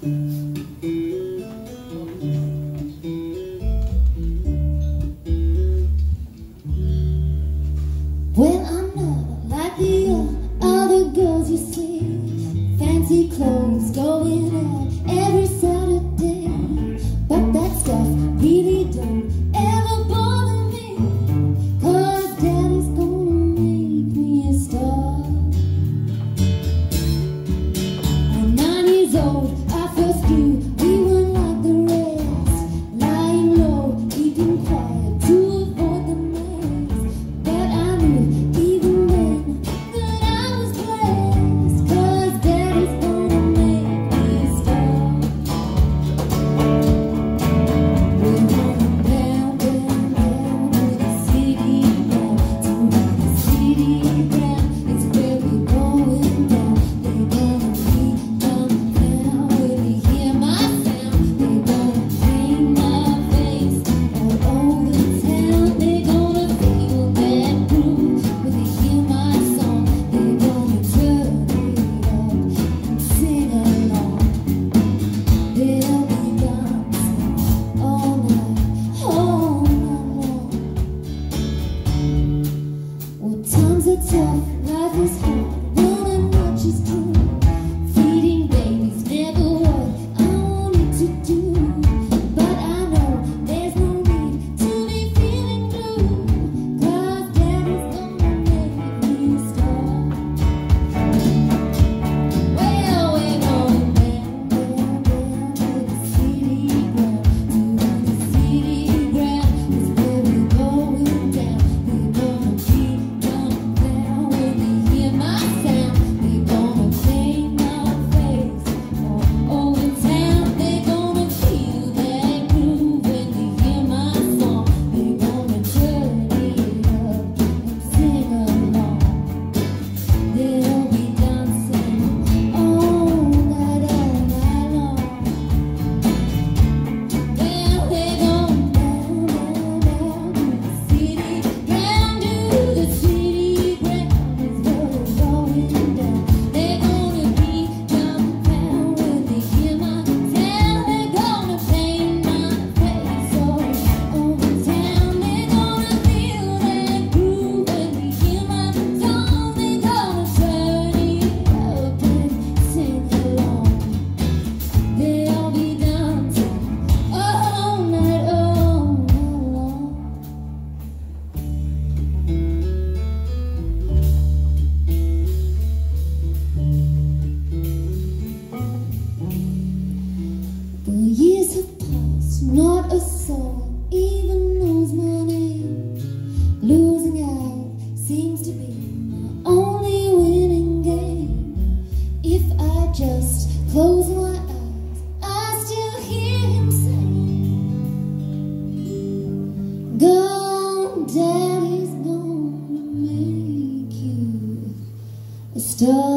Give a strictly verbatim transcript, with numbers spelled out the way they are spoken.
Well, I'm not like the other girls you see. Fancy clothes, going out every Saturday. But that stuff really don't ever bother me, 'cause Daddy's gonna make me a star. I'm nine years old, I first knew we weren't like the rest. Lying low, keeping quiet to avoid the mess. But I knew even then that I was blessed, 'cause Daddy's gonna make me a star. We're going down, down, down to the city ground, to the city ground. It's where we're going down. They're gonna be down now when they hear my sound. They're gonna paint my face all over town. They're gonna feel that groove when they hear my song. They're gonna turn it up and sing along. They'll be dancing all night, all night long. Well, times are tough, life is hard, running much is true. Feeding babies never what I wanted to do. But I know there's no need to be feeling blue, 'cause Daddy's gonna make me a star. Well, we're going down, down, down to the city ground, to the city ground. It's where we're going down. They're gonna be down now when they hear my sound. They're gonna paint my face all over town. They're gonna feel that groove when they hear my song. They're gonna turn it up and sing along. They'll be dancing all night, all night long. Well, they're going down, down, down to the city ground, to the city ground. It's where we're going down. They're gonna be downtown when they hear my sound. They're gonna paint my face all over town. They're gonna feel that groove when they hear my song. They're gonna turn it up and sing along. They'll be dancing all night, all night long. The years have passed, not a soul even knows my name. Losing out seems to be my only winning game. If I just close my eyes, I still hear him saying, "Gone, Daddy's gonna make you a star."